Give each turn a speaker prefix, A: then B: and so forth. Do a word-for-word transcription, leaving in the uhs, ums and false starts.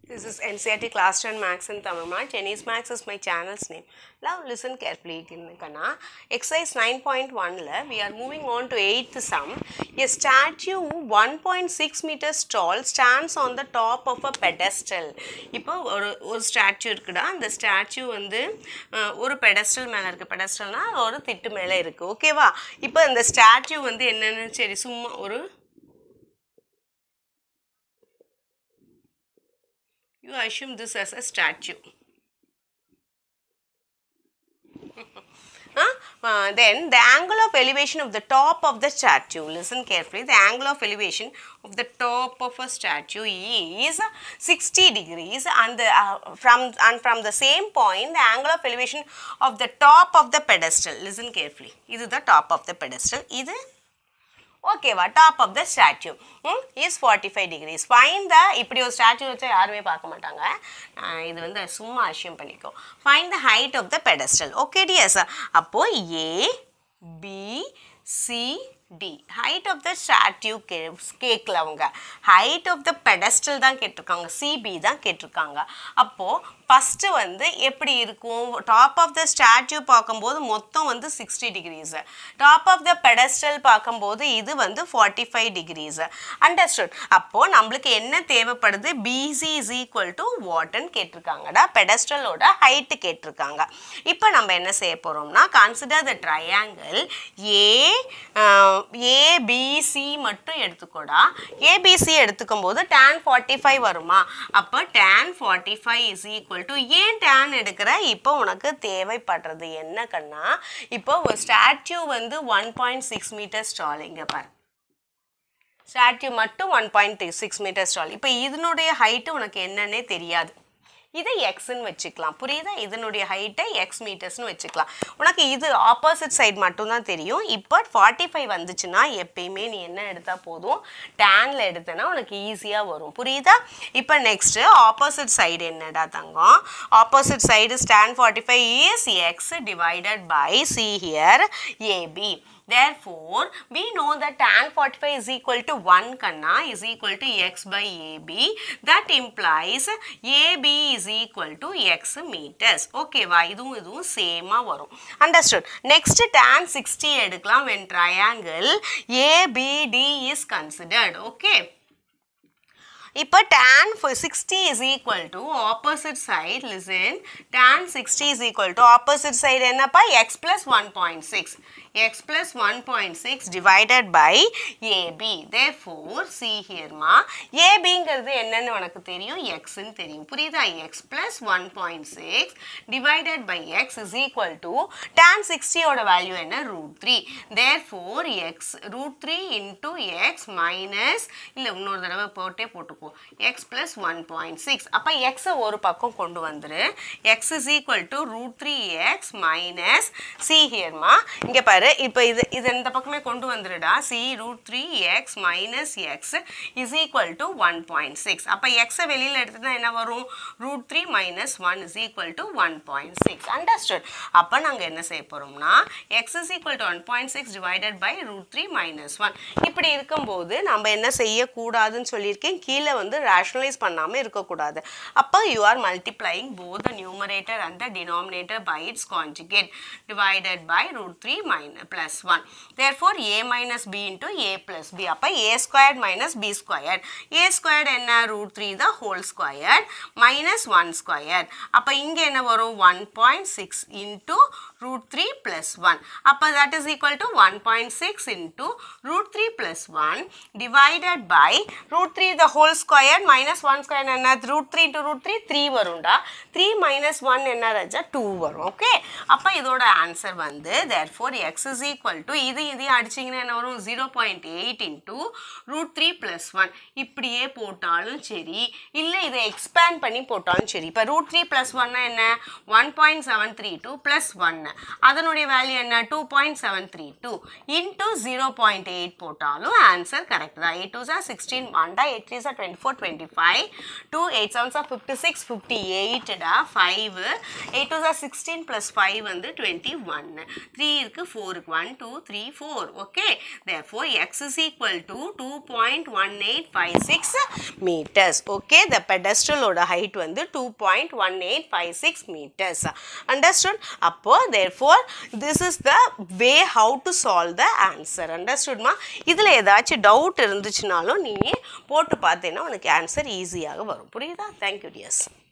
A: This is N C E R T Class ten Max and Tamil. Chinese Max is my channel's name. Now listen carefully. Exercise nine point one we are moving on to eighth sum. A statue one point six meters tall stands on the top of a pedestal. இப்போ ஒரு ஒரு statue இருக்குடா, அந்த statue வந்து ஒரு pedestal மேலே இருக்குது. பெடஸ்டல்னா ஒரு திட்டு மேலே இருக்குது. ஓகேவா? இப்போ இந்த ஸ்டாச்சு வந்து என்னென்னு சரி சும்மா ஒரு you assume this as a statue. huh? uh, then the angle of elevation of the top of the statue, listen carefully, the angle of elevation of the top of a statue is sixty degrees and the, uh, from and from the same point the angle of elevation of the top of the pedestal, listen carefully, this is the top of the pedestal, this okay va top of the statue hmm, is forty-five degrees. Find the இப்படி ஒரு statue வச்சா யாருமே பார்க்க மாட்டாங்க, இது வந்து சும்மா assume பண்ணிக்கோ. Find the height of the pedestal. Okay dears, அப்போ A B C D height of the statue கேட்கல அவங்க, height of the pedestal தான் கேட்டிருக்காங்க, C B தான் கேட்டிருக்காங்க. அப்போ ஃபஸ்ட்டு வந்து எப்படி இருக்கும், டாப் ஆஃப் த ஸ்டாச்சு பார்க்கும்போது மொத்தம் வந்து sixty degrees, top of the pedestal பார்க்கும்போது இது வந்து ஃபார்ட்டி ஃபைவ் டிகிரிஸ். அண்டர்ஸ்டுட்? அப்போது நம்மளுக்கு என்ன தேவைப்படுது, பிசி இஸ் ஈக்குவல் டு வாட்னு கேட்டிருக்காங்கடா, பெடஸ்டலோட ஹைட்டு கேட்டிருக்காங்க. இப்போ நம்ம என்ன செய்ய போகிறோம்னா, consider the triangle A ABC மட்டும் எடுத்துக்கோடா. ஏபிசி எடுத்துக்கும் போது tan ஃபார்ட்டி ஃபைவ் வருமா, அப்போ tan forty five is equal to ஏன் tan எடுக்கிற, இப்போ உனக்கு தேவைப்படுறது என்ன கண்ணா, இப்போ ஒரு ஸ்டாச்சு வந்து one point six metres tall, இங்கே பாரு ஸ்டாச்சு மட்டும் one point six metres tall. இப்போ இதனுடைய ஹைட்டு உனக்கு என்னன்னே தெரியாது, இதை எக்ஸ்ன்னு வச்சுக்கலாம், புரியுதா? இதனுடைய ஹைட்டை எக்ஸ் மீட்டர்ஸ்னு வச்சுக்கலாம். உனக்கு இது ஆப்போசிட் சைடு மட்டும்தான் தெரியும். இப்போ ஃபார்ட்டி ஃபைவ் வந்துச்சுன்னா எப்பயுமே நீ என்ன எடுத்தால் போதும், டேனில் எடுத்தேன்னா உனக்கு ஈஸியாக வரும், புரியுதா? இப்போ நெக்ஸ்ட்டு ஆப்போசிட் சைடு என்னடா தங்கம், opposite side tan forty five is x divided by C here AB. Therefore, we know that tan forty five is equal to one kanna is equal to x by A B. That implies A B is equal to x meters. Okay, va idhum idhum same ah varum. Understood? Next tan sixty edukalam when triangle A B D is considered. Okay. இப்போ tan sixty is equal to opposite side, listen, tan sixty is equal to opposite side என்னப்பா, x plus one point six, x plus one point six divided by A B. Therefore, see here ma, A B ங்கிறது என்னன்னு உனக்கு தெரியும், x ன்னு தெரியும், புரியுதா? x plus one point six divided by x is equal to tan sixty ஓட value என்ன, root three. Therefore, x root three into x minus, இல்லை இன்னொரு தடவை போட்டே போட்டுக்கோ, x plus one point six. அப்போ x ஒரு பக்கம் கொண்டு வந்துரு, x is equal to root three x minus, see here ma, இங்கே பாரு, இப்போ இது இது இந்த பக்கமே கொண்டு வந்துருடா, see root three x minus x is equal to one point six. அப்போ x வெளியில் எடுத்துனா என்ன வரும், root three minus one is equal to one point six. Understood? அப்போ நாங்கள் என்ன செய்ய போகிறோம்னா, x is equal to one point six divided by root three minus one. இப்படி இருக்கும்போது நம்ம என்ன செய்யக்கூடாதுன்னு சொல்லியிருக்கேன், கீழே வந்து rationalize பண்ணாமல் இருக்கக்கூடாது. அப்போ you are multiplying both the numerator and the denominator by its conjugate divided by root three minus plus one. Therefore, a minus b into a plus b. அப்போ a squared minus b squared. a squared என்ன, root three the whole squared minus one squared. அப்போ இங்கே என்ன வரும், one point six into root three plus one. அப்போ that is equal to one point six into root three plus one divided by root three the whole square minus one square என்ன, root three into root three three வரும்டா, three minus one என்ன ராஜா, two வரும். Okay, அப்போ இதோட answer வந்து therefore x is equal to, இது இதையும் அடிச்சிங்கன்னா என்ன வரும், zero point eight into root three plus one. இப்படியே போட்டாலும் சரி, இல்லை இதை எக்ஸ்பேண்ட் பண்ணி போட்டாலும் சரி. இப்போ root three plus one என்ன, one point seven three two plus one, அதனுடைய வேல்யூ என்ன, two point seven three two into zero point eight போட்டாலும் ஆன்சர் கரெக்ட் தான். eight twos are sixteen, one டா, eight threes are twenty-four, twenty-five, two eight sevens are fifty-six, fifty-eight டா, five, eight twos are sixteen plus five வந்து twenty-one, three இருக்கு, four இருக்கு one two three four okay therefore x is equal to two point one eight five six meters okay the pedestal oda height வந்து two point one eight five six meters understood அப்போ therefore this is the way how to solve the answer understood மா இதுல ஏதாச்சும் doubt இருந்துச்சுனாலும் நீ போட்டு பார்த்தேன்னா உனக்கு answer ஈஸியாக வரும் புரியுதா thank you dears